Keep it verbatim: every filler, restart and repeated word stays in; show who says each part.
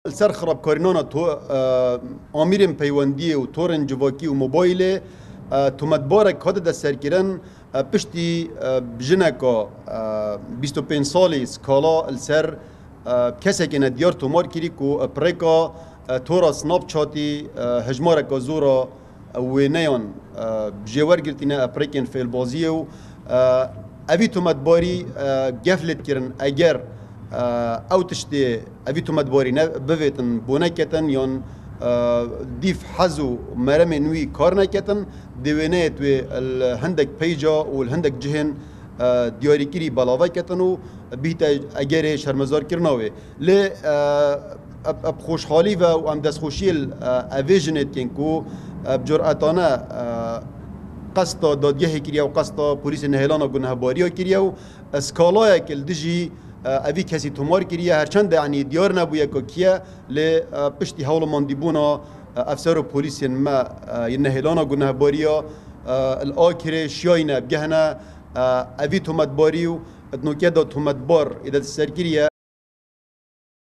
Speaker 1: سر خرابکارینانا تو آمیرین پیوندی و تورن جواکی و موبایل تو مدبارک کاد دست سرکرن پشتی بجنکا بیست و پنج سالی سکالا السر کسی که ندیار تومار کری کو پریکا تورا سناب چاتی هجمارکا زورا و نیان بجوار گرتینه پریکن فیل بازی و اوی تو مدباری گفلت کرن اگر او تشتی اوی تو مدباری بویتن بونه کتن یان دیف حزو مرم نوی کار نکتن دوینه توی الهندک پیجا و الهندک جهن دیاری کری بلاوه کتن و بیت اگر شرمزار کرناوی لی اب خوشحالی و ام دست خوشیل اویجنت کن کو بجرعتانه قصد دادگاه کریه و قصد پلیس نهلان و گنهباری کریه و اسکالای کل دجی اوی کسی تومار کریه هرچند یعنی دیار نبویه که کیه لی پشتی حول ماندیبونا افسر و پلیس ما نهلان و گنهباری الآکره شیاینه بگهنه اوی تومتباری و ادنوکه دا تومتبار ایده سرکریه